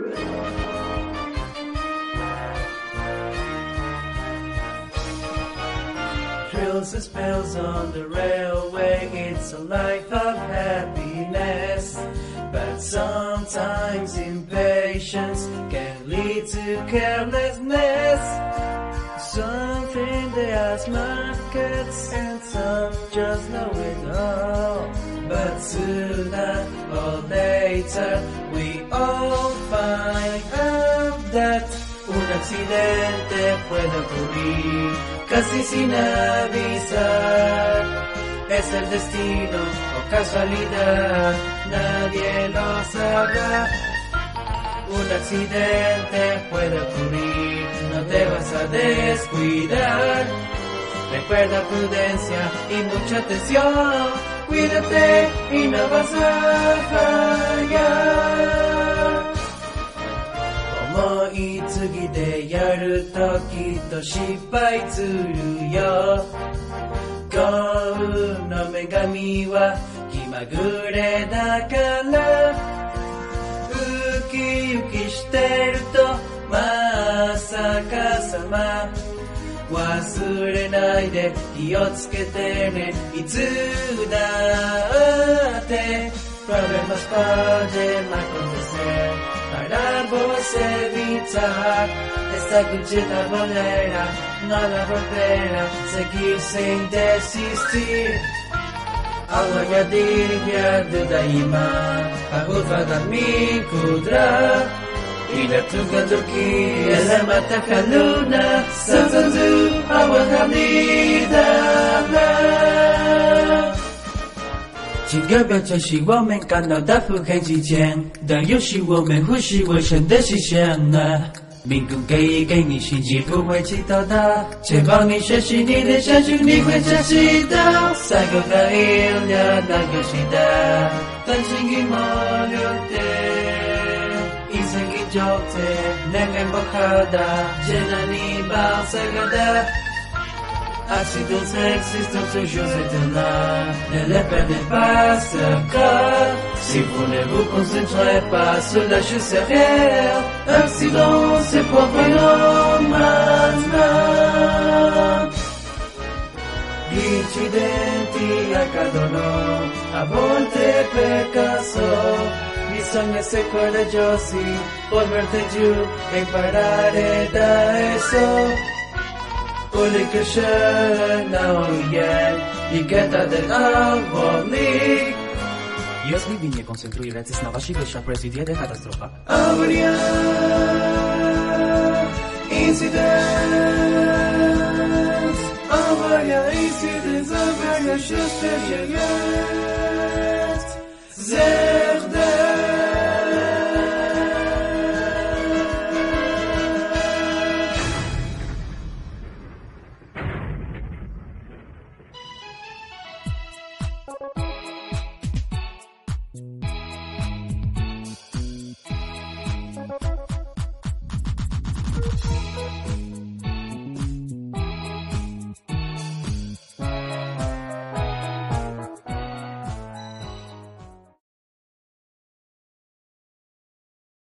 Thrills and spells on the railway, it's a life of happiness. But sometimes impatience can lead to carelessness. Some think they are markets and some just know it all. But sooner or later we all find out that un accidente puede ocurrir casi sin avisar. Es el destino o casualidad, nadie lo sabrá. Un accidente puede ocurrir, no te vas a descuidar. Recuerda prudencia y mucha atención, cuídate y no vas a fallar. 思い次でやるときっと失敗するよ。幸運の女神は気まぐれだからウキウキしてるとまさかさま忘れないで気をつけてねいつだって Problemas podem acontecer para você evitar esta cuchita bolera no la volverá seguir sin desistir Algo añadir de daima Pahut mi kudra Ina tugaduki Ela mata kaluna Sansanzu Awan hamidana 几个表这是我们感到的腹黑之间，但又是我们忽视为生的实现了。命宫给你信息不会祈祷的，且帮你学习你的相信你会珍惜的。三个反应了那个时代，但是你莫留的，一生给就的，那个不好的，现在你把这个的。Accidents existent toujours c'est là, ne les perdez pas ce cas. Si vous ne vous concentrez pas sur la chose réelle, accident c'est pour voyons maintenant. Incidenti accadono, a volte per caso. Bisogna essere coraggiosi, poi verte giù e imparare da esso. Puede crecer na oje i geta del arboli. Если вы не концентрируетесь на ваших вещах, произойдет катастрофа. Авария, инцидент, авария, инцидент, авария, счастье есть. Зерде.